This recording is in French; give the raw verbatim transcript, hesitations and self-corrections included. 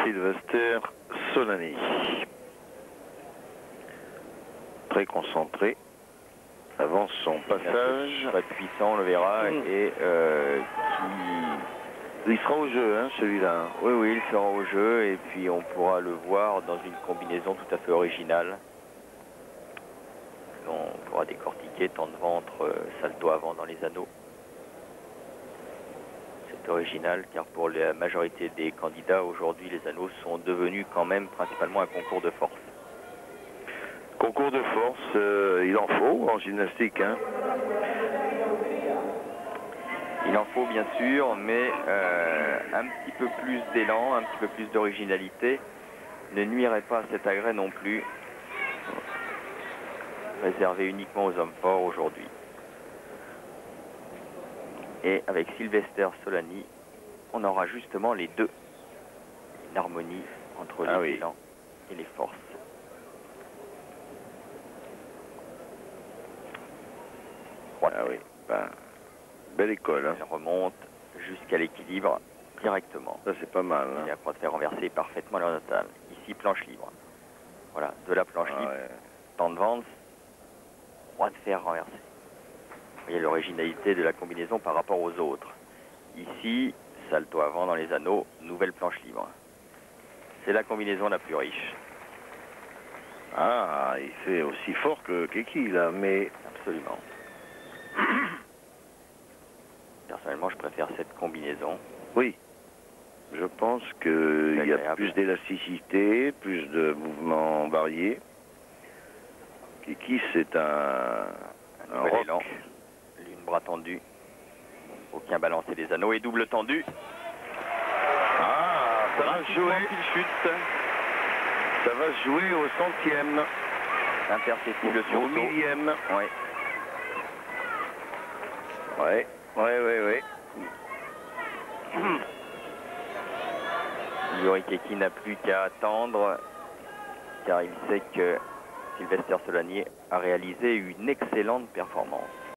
Sylvester Solani. Très concentré. Avant son passage. Très puissant, on le verra. Mmh. Et euh, qui... il sera au jeu, hein, celui-là. Oui, oui, il sera au jeu. Et puis on pourra le voir dans une combinaison tout à fait originale. On pourra décortiquer temps de ventre, euh, salto avant dans les anneaux. C'est original car pour la majorité des candidats aujourd'hui, les anneaux sont devenus quand même principalement un concours de force. Concours de force, euh, il en faut en gymnastique, hein. Il en faut bien sûr, mais euh, un petit peu plus d'élan, un petit peu plus d'originalité ne nuirait pas à cet agrès non plus. Réservé uniquement aux hommes forts aujourd'hui. Et avec Sylvester Solani, on aura justement les deux. Une harmonie entre les ah oui. élans et les forces. Ah oui, ben, belle école. Hein. Elle remonte jusqu'à l'équilibre directement. Ça c'est pas mal. Hein. Et après de faire renverser parfaitement l'horizontale. Ici, planche libre. Voilà, de la planche ah libre, ouais. temps de vente, droit de fer renversé. Vous voyez l'originalité de la combinaison par rapport aux autres. Ici, salto avant dans les anneaux, nouvelle planche libre. C'est la combinaison la plus riche. Ah, il fait aussi fort que Keki là, mais... Absolument. Personnellement, je préfère cette combinaison. Oui. Je pense qu'il y a plus d'élasticité, plus de mouvements variés. Keki, c'est un... Un nouvel élan. L'une bras tendu. Aucun balancé des anneaux et double tendu. Ah, ça va se jouer. Chute. Ça va se jouer au centième. Imperceptible sur au millième. Oui. Ouais, ouais, ouais, ouais. Yuri Keki n'a plus qu'à attendre, car il sait que Sylvester Solani a réalisé une excellente performance.